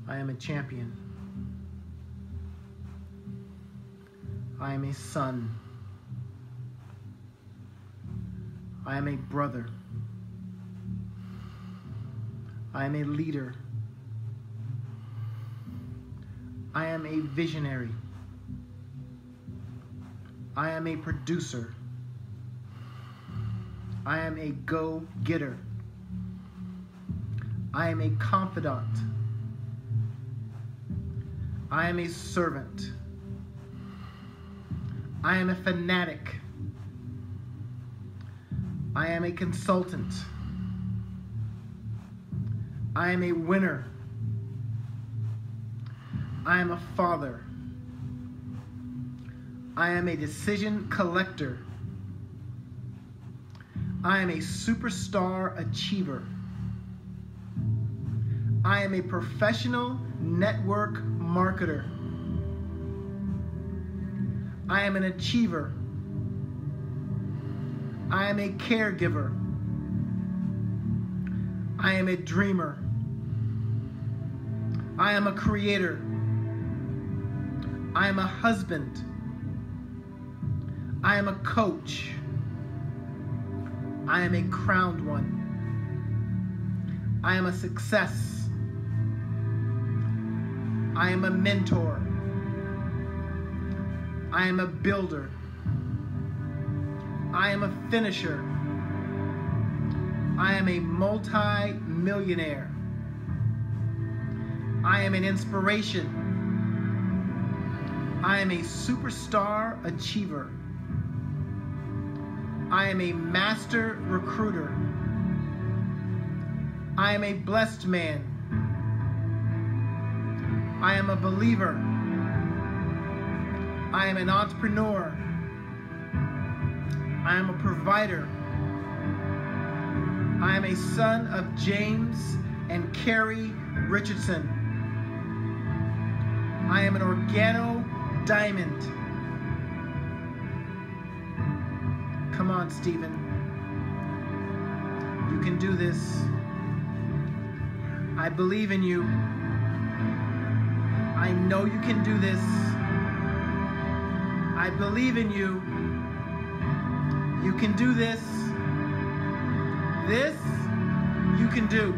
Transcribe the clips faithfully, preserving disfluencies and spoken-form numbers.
I am a champion. I am a son. I am a brother. I am a leader. I am a visionary. I am a producer. I am a go-getter. I am a confidant. I am a servant. I am a fanatic. I am a consultant. I am a winner. I am a father. I am a decision collector. I am a superstar achiever. I am a professional network marketer. I am an achiever. I am a caregiver. I am a dreamer. I am a creator. I am a husband. I am a coach. I am a crowned one. I am a success. I am a mentor. I am a builder. I am a finisher. I am a multi-millionaire. I am an inspiration. I am a superstar achiever. I am a master recruiter. I am a blessed man. I am a believer. I am an entrepreneur. I am a provider. I am a son of James and Carrie Richardson. I am an organo diamond. Come on, Stephen. You can do this. I believe in you. I know you can do this. I believe in you. You can do this. This you can do.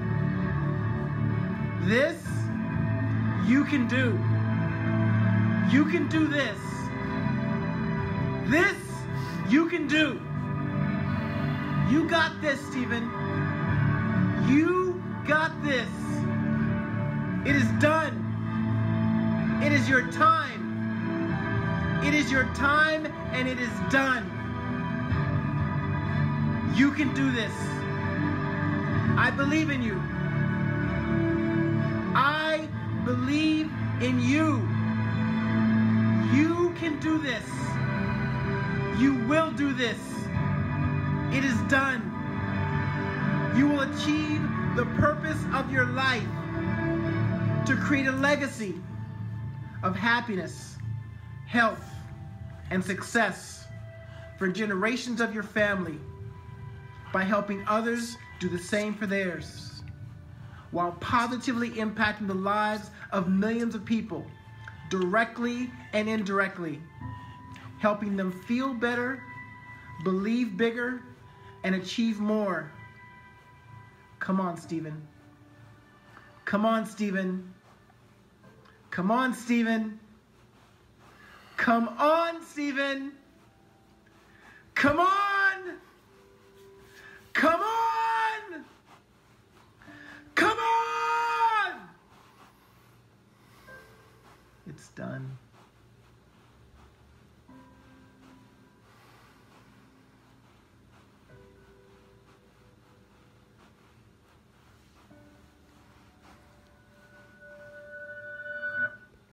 This you can do. You can do this. This you can do. You got this, Stephen. You got this. It is done. It is your time. It is your time and it is done. You can do this. I believe in you. I believe in you. You can do this. You will do this. It is done. You will achieve the purpose of your life to create a legacy of happiness, health, and success for generations of your family by helping others do the same for theirs, while positively impacting the lives of millions of people, directly and indirectly, helping them feel better, believe bigger, and achieve more. Come on, Stephen. Come on, Stephen. Come on, Stephen. Come on, Stephen. Come on. Come on. Come on. It's done.